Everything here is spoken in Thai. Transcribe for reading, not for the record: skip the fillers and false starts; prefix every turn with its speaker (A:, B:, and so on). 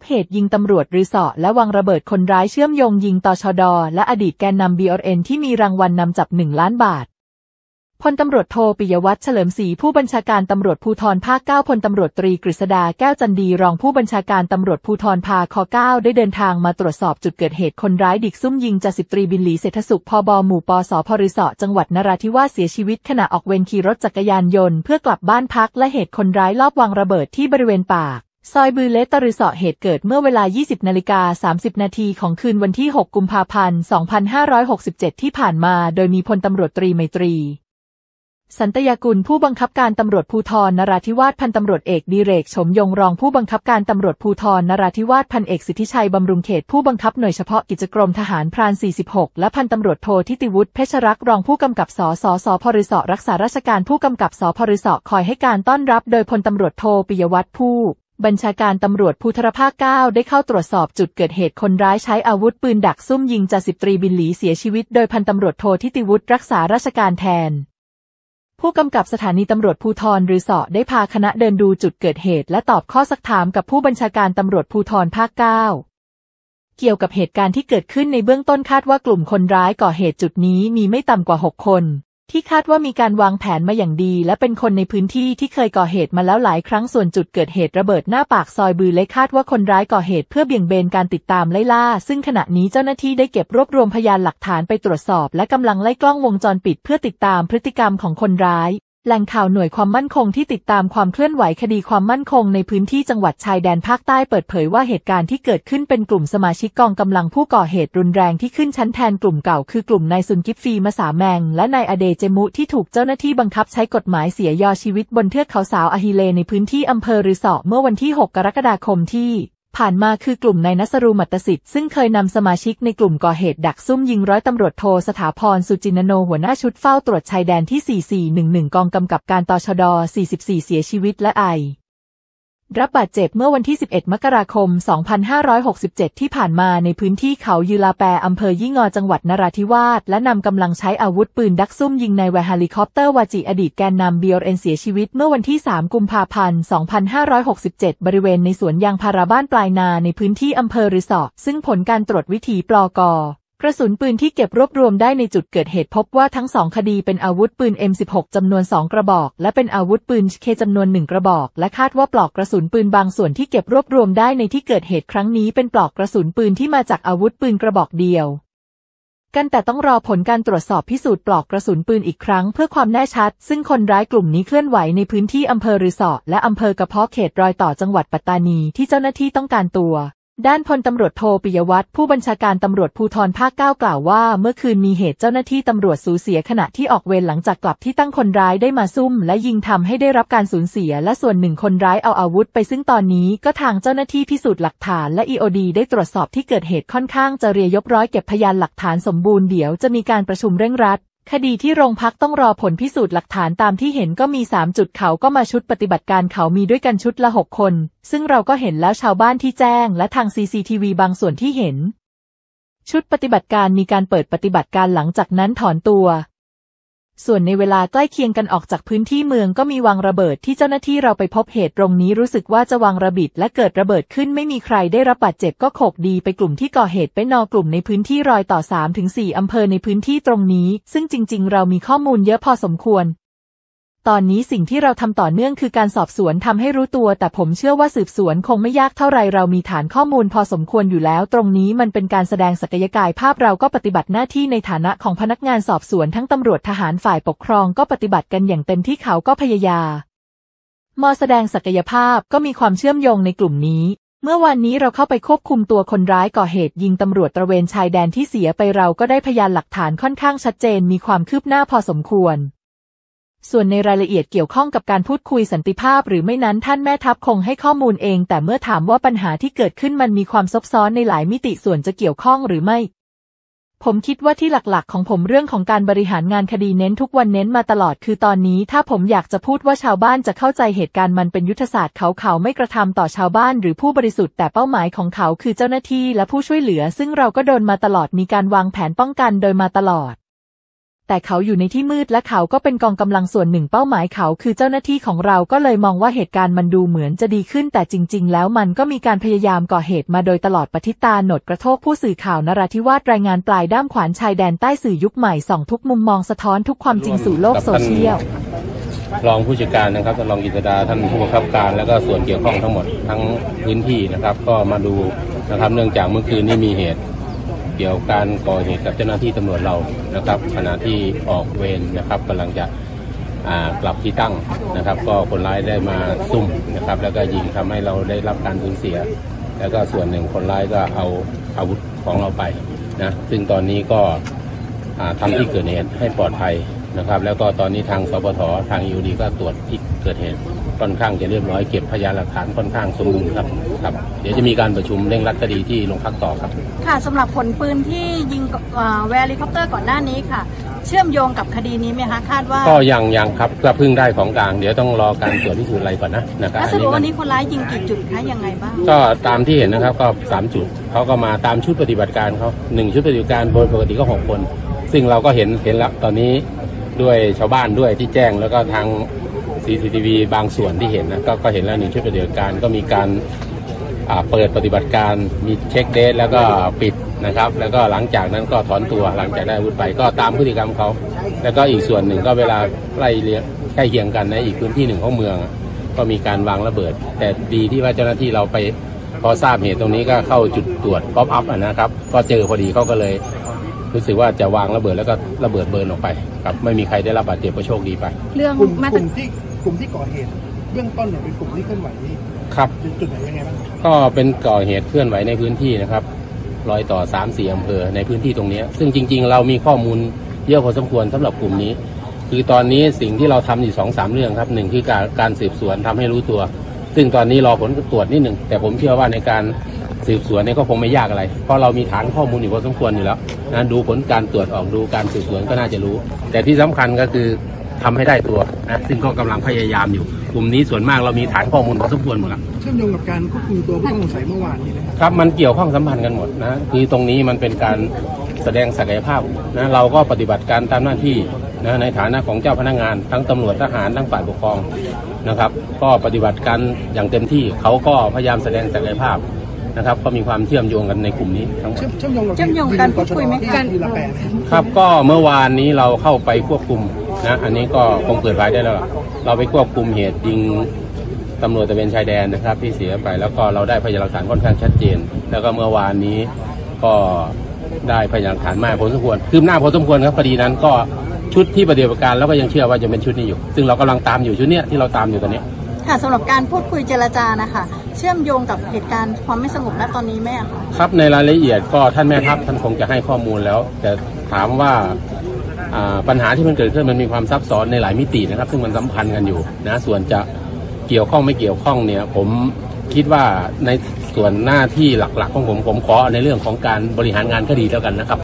A: เหตุยิงตำรวจรีสอร์ทและวางระเบิดคนร้ายเชื่อมโยงยิงตชด.และอดีตแกนนำ BRN ที่มีรางวัลนำจับ1 ล้านบาทพลตำรวจโทปิยวัฒน์เฉลิมศรีผู้บัญชาการตำรวจภูธรภาค 9พลตำรวจตรีกฤษดาแก้วจันดีรองผู้บัญชาการตำรวจภูธรภาค 9ได้เดินทางมาตรวจสอบจุดเกิดเหตุคนร้ายดิกซุ่มยิงจ่าสิบตรีบิลลีเศรษฐสุขผบ.หมู่ปสพ.ริสอจังหวัดนราธิวาสเสียชีวิตขณะออกเวรขี่รถจักรยานยนต์เพื่อกลับบ้านพักและเหตุคนร้ายลอบวางระเบิดที่บริเวณปากซอยบือเลตรีสอร์ทเหตุเกิดเมื่อเวลา 20:30 นาทีของคืนวันที่ 6 กุมภาพันธ์ 2567 ที่ผ่านมาโดยมีพลตำรวจตรีไมตรีสันตยากุลผู้บังคับการตำรวจภูธรนราธิวาสพันตำรวจเอกดิเรกชมยงรองผู้บังคับการตำรวจภูธรนราธิวาสพันเอกสิทธิชัยบำรุงเขตผู้บังคับหน่วยเฉพาะกิจกรมทหารพราน 46 และพันตำรวจโททิติวุฒิเพชรรักษ์รองผู้กำกับสสพ.ริสอรักษาราชการผู้กำกับสพ.ริสอคอยให้การต้อนรับโดยพลตำรวจโทปิยวัฒน์ผู้บัญชาการตำรวจภูธรภาค 9ได้เข้าตรวจสอบจุดเกิดเหตุคนร้ายใช้อาวุธปืนดักซุ่มยิงจ่าสิบตรีบิลลีเสียชีวิตโดยพันตำรวจโททิติวุฒิรักษาราชการแทนผู้กำกับสถานีตำรวจภูธรรีสอร์ทได้พาคณะเดินดูจุดเกิดเหตุและตอบข้อซักถามกับผู้บัญชาการตำรวจภูธรภาค 9เกี่ยวกับเหตุการณ์ที่เกิดขึ้นในเบื้องต้นคาดว่ากลุ่มคนร้ายก่อเหตุจุดนี้มีไม่ต่ำกว่า6 คนที่คาดว่ามีการวางแผนมาอย่างดีและเป็นคนในพื้นที่ที่เคยก่อเหตุมาแล้วหลายครั้งส่วนจุดเกิดเหตุระเบิดหน้าปากซอยบือเล็กคาดว่าคนร้ายก่อเหตุเพื่อเบี่ยงเบนการติดตามไล่ล่าซึ่งขณะนี้เจ้าหน้าที่ได้เก็บรวบรวมพยานหลักฐานไปตรวจสอบและกำลังไล่กล้องวงจรปิดเพื่อติดตามพฤติกรรมของคนร้ายแหล่งข่าวหน่วยความมั่นคงที่ติดตามความเคลื่อนไหวคดีความมั่นคงในพื้นที่จังหวัดชายแดนภาคใต้เปิดเผยว่าเหตุการณ์ที่เกิดขึ้นเป็นกลุ่มสมาชิกกองกำลังผู้ก่อเหตุรุนแรงที่ขึ้นชั้นแทนกลุ่มเก่าคือกลุ่มนายซุนกิฟฟีมะสาแมงและนายอเดเจมุที่ถูกเจ้าหน้าที่บังคับใช้กฎหมายเสียยอชีวิตบนเทือกเขาสาวอะฮิเลในพื้นที่อำเภอริสอเมื่อวันที่ 6 กรกฎาคมที่ผ่านมาคือกลุ่มนายนัสรูมัตตสิทธิ์ซึ่งเคยนำสมาชิกในกลุ่มก่อเหตุดักซุ่มยิงร้อยตำรวจโทสถาพรสุจินโนหัวหน้าชุดเฝ้าตรวจชายแดนที่ 4411 กองกำกับการตชด. 44 เสียชีวิตและรับบาดเจ็บเมื่อวันที่ 11 มกราคม 2567 ที่ผ่านมาในพื้นที่เขายือลาแปอำเภอยี่งอจังหวัดนราธิวาสและนำกำลังใช้อาวุธปืนดักซุ่มยิงนายเฮลิคอปเตอร์วาจิอดีตแกนนำ BRN เสียชีวิตเมื่อวันที่ 3 กุมภาพันธ์ 2567 บริเวณในสวนยางพาราบ้านปลายนาในพื้นที่อำเภอริสอซึ่งผลการตรวจวิถีปลก.กระสุนปืนที่เก็บรวบรวมได้ในจุดเกิดเหตุพบว่าทั้ง2คดีเป็นอาวุธปืน M16 จำนวน2 กระบอกและเป็นอาวุธปืนเคจำนวน1 กระบอกและคาดว่าปลอกกระสุนปืนบางส่วนที่เก็บรวบรวมได้ในที่เกิดเหตุครั้งนี้เป็นปลอกกระสุนปืนที่มาจากอาวุธปืนกระบอกเดียวกันแต่ต้องรอผลการตรวจสอบพิสูจน์ปลอกกระสุนปืนอีกครั้งเพื่อความแน่ชัดซึ่งคนร้ายกลุ่มนี้เคลื่อนไหวในพื้นที่อำเภอริสอและอำเภอกระเพาะเขตรอยต่อจังหวัดปัตตานีที่เจ้าหน้าที่ต้องการตัวด้านพลตำรวจโทปิยวัฒน์ผู้บัญชาการตำรวจภูธรภาค 9กล่าวว่าเมื่อคืนมีเหตุเจ้าหน้าที่ตำรวจสูญเสียขณะที่ออกเวรหลังจากกลับที่ตั้งคนร้ายได้มาซุ่มและยิงทำให้ได้รับการสูญเสียและส่วนหนึ่งคนร้ายเอาอาวุธไปซึ่งตอนนี้ก็ทางเจ้าหน้าที่พิสูจน์หลักฐานและ EOD ได้ตรวจสอบที่เกิดเหตุค่อนข้างจะเรียบร้อยเก็บพยานหลักฐานสมบูรณ์เดี๋ยวจะมีการประชุมเร่งรัดคดีที่โรงพักต้องรอผลพิสูจน์หลักฐานตามที่เห็นก็มี3จุดเขาก็มาชุดปฏิบัติการเขามีด้วยกันชุดละ6 คนซึ่งเราก็เห็นแล้วชาวบ้านที่แจ้งและทาง CCTV บางส่วนที่เห็นชุดปฏิบัติการมีการเปิดปฏิบัติการหลังจากนั้นถอนตัวส่วนในเวลาใกล้เคียงกันออกจากพื้นที่เมืองก็มีวางระเบิดที่เจ้าหน้าที่เราไปพบเหตุตรงนี้รู้สึกว่าจะวางระเบิดและเกิดระเบิดขึ้นไม่มีใครได้รับบาดเจ็บก็โชคดีไปกลุ่มที่ก่อเหตุไปนอกลุ่มในพื้นที่รอยต่อ 3-4 อำเภอในพื้นที่ตรงนี้ซึ่งจริงๆเรามีข้อมูลเยอะพอสมควรตอนนี้สิ่งที่เราทำต่อเนื่องคือการสอบสวนทำให้รู้ตัวแต่ผมเชื่อว่าสืบสวนคงไม่ยากเท่าไรเรามีฐานข้อมูลพอสมควรอยู่แล้วตรงนี้มันเป็นการแสดงศักยภาพเราก็ปฏิบัติหน้าที่ในฐานะของพนักงานสอบสวนทั้งตำรวจทหารฝ่ายปกครองก็ปฏิบัติกันอย่างเต็มที่เขาก็พยายามแสดงศักยภาพก็มีความเชื่อมโยงในกลุ่มนี้เมื่อวานนี้เราเข้าไปควบคุมตัวคนร้ายก่อเหตุยิงตำรวจตระเวนชายแดนที่เสียไปเราก็ได้พยานหลักฐานค่อนข้างชัดเจนมีความคืบหน้าพอสมควรส่วนในรายละเอียดเกี่ยวข้องกับการพูดคุยสันติภาพหรือไม่นั้นท่านแม่ทัพคงให้ข้อมูลเองแต่เมื่อถามว่าปัญหาที่เกิดขึ้นมันมีความซับซ้อนในหลายมิติส่วนจะเกี่ยวข้องหรือไม่ผมคิดว่าที่หลักๆของผมเรื่องของการบริหารงานคดีเน้นทุกวันเน้นมาตลอดคือตอนนี้ถ้าผมอยากจะพูดว่าชาวบ้านจะเข้าใจเหตุการณ์มันเป็นยุทธศาสตร์เขาไม่กระทำต่อชาวบ้านหรือผู้บริสุทธิ์แต่เป้าหมายของเขาคือเจ้าหน้าที่และผู้ช่วยเหลือซึ่งเราก็โดนมาตลอดมีการวางแผนป้องกันโดยมาตลอดแต่เขาอยู่ในที่มืดและเขาก็เป็นกองกำลังส่วนหนึ่งเป้าหมายเขาคือเจ้าหน้าที่ของเราก็เลยมองว่าเหตุการณ์มันดูเหมือนจะดีขึ้นแต่จริงๆแล้วมันก็มีการพยายามก่อเหตุมาโดยตลอดปฏิตาโหนดกระโทกผู้สื่อข่าวนราธิวาสรายงานปลายด้ามขวานชายแดนใต้สื่อยุคใหม่ส่องทุกมุมมองสะท้อนทุกความจริงสู่โลกโซเชียล
B: รองผู้จัดการนะครับท่านรองกฤษดาท่านผู้บังคับการแล้วก็ส่วนเกี่ยวข้องทั้งหมดทั้งพื้นที่นะครับก็มาดูนะครับเนื่องจากเมื่อคืนนี้มีเหตุเกี่ยวกับการก่อเหตุกับเจ้าหน้าที่ตำรวจเรานะครับขณะที่ออกเวรนะครับกำลังจะกลับที่ตั้งนะครับก็คนร้ายได้มาซุ่มนะครับแล้วก็ยิงทำให้เราได้รับการสูญเสียแล้วก็ส่วนหนึ่งคนร้ายก็เอาอาวุธของเราไปนะซึ่งตอนนี้ก็ทำที่เกิดเหตุให้ปลอดภัยนะครับแล้วก็ตอนนี้ทางสปท.ทางยูดีก็ตรวจที่เกิดเหตุค่อนข้างจะเรียบร้อยเก็บพยานหลักฐานค่อนข้างสมบูรณ์ครับเดี๋ยวจะมีการประชุมเร่งรัดคดีที่โรงพักต่อครับ
C: ค่ะสำหรับผลปืนที่ยิงแวร์เฮลิคอปเตอร์ก่อนหน้านี้ค่ะเชื่อมโยงกับคดีนี้ไหมคะคาดว่า
B: ก็ยังครับก็เพิ่งได้ของกลางเดี๋ยวต้องรอการตรวจพิสูจน์อะไรก่อนนะครับ
C: แล้วสรุปวันนี้คนร้ายยิงกี่จุดคะยังไงบ้าง
B: ก็ตามที่เห็นนะครับก็3 จุดเขาก็มาตามชุดปฏิบัติการเขา1 ชุดปฏิบัติการโดยปกติก็6 คนซึ่งเราก็เห็นแล้วตอนนี้ด้วยชาวบ้านด้วยที่แจ้งแล้วก็ทาง CCTV บางส่วนที่เห็นนะก็เห็นแล้ว1 ชุดปฏิบัติการก็มีการเปิดปฏิบัติการมีเช็คเดทแล้วก็ปิดนะครับแล้วก็หลังจากนั้นก็ถอนตัวหลังจากได้อาวุธไปก็ตามพฤติกรรมเขาแล้วก็อีกส่วนหนึ่งก็เวลาใกล้เคียงกันในอีกพื้นที่หนึ่งของเมืองก็มีการวางระเบิดแต่ดีที่ว่าเจ้าหน้าที่เราไปพอทราบเหตุตรงนี้ก็เข้าจุดตรวจป๊อปอัพนะครับก็เจอพอดีเขาก็เลยรู้สึกว่าจะวางระเบิดแล้วก็ระเบิดเบิร์นออกไปครับไม่มีใครได้รับบาดเจ็บก็โชคดีไป
C: เรื่อง
D: กลุ่มที่ก่อเหตุเบื้องต้นเป็นกลุ่มที่เคลื่อนไหว
B: ครับ
D: จุดไหนยังไงบ้าง
B: ก็เป็นก่อเหตุเคลื่อนไหวในพื้นที่นะครับรอยต่อ 3-4 อำเภอในพื้นที่ตรงนี้ซึ่งจริงๆเรามีข้อมูลเยอะพอสมควรสำหรับกลุ่มนี้คือตอนนี้สิ่งที่เราทำอยู่ 2-3 เรื่องครับ1คือการสืบสวนทำให้รู้ตัวซึ่งตอนนี้รอผลตรวจนิดหนึ่งแต่ผมเชื่อว่าในการสืบสวนเนี่ยก็คงไม่ยากอะไรเพราะเรามีฐานข้อมูลอยู่พอสมควรอยู่แล้วนะดูผลการตรวจออกดูการสืบสวนก็น่าจะรู้แต่ที่สำคัญก็คือทำให้ได้ตัวนะซึ่งก็กำลังพยายามอยู่กลุ่มนี้ส่วนมากเรามีฐานข้อมูลพอสมควรหมดแล้ว
D: เชื่อมโยงกับการควบคุมตัวผู้ต้องสงสัยเมื่อวานนี้
B: นะครับมันเกี่ยวข้องสัมพันธ์กันหมดนะคือตรงนี้มันเป็นการแสดงศักยภาพนะเราก็ปฏิบัติการตามหน้าที่นะในฐานะของเจ้าพนักงานทั้งตำรวจทหารทั้งฝ่ายปกครองนะครับก็ปฏิบัติการอย่างเต็มที่เขาก็พยายามแสดงศักยภาพนะครับก็มีความเชื่อมโยงกันในกลุ่มนี้ทั้งหมด
C: เชื่อมโยงกันพูดคุยไหมกัน
B: ครับก็เมื่อวานนี้เราเข้าไปควบคุมนะอันนี้ก็คงเปิดเผยได้แล้วเราไปควบคุมเหตุยิงตำรวจตระเวนชายแดนนะครับที่เสียไปแล้วก็เราได้พยานหลักฐานค่อนข้างชัดเจนแล้วก็เมื่อวานนี้ก็ได้พยานหลักฐานมากพอสมควรคืบหน้าพอสมควรครับคดีนั้นก็ชุดที่ปฏิบัติการแล้วก็ยังเชื่อว่าจะเป็นชุดนี้อยู่ซึ่งเรากำลังตามอยู่ชุดเนี้ยที่เราตามอยู่ตอนนี้
C: ค่ะสำหรับการพูดคุยเจรจานะคะเชื่อมโยงกับเหตุการณ์ความไม่สงบณตอนนี้ไหมคะ
B: ครับในรายละเอียดก็ท่านแม่ทัพท่านคงจะให้ข้อมูลแล้วแต่ถามว่าปัญหาที่มันเกิดขึ้นมันมีความซับซ้อนในหลายมิตินะครับซึ่งมันสัมพันธ์กันอยู่นะส่วนจะเกี่ยวข้องไม่เกี่ยวข้องเนี่ยผมคิดว่าในส่วนหน้าที่หลักๆของผมขอในเรื่องของการบริหารงานคดีแล้วกันนะครับ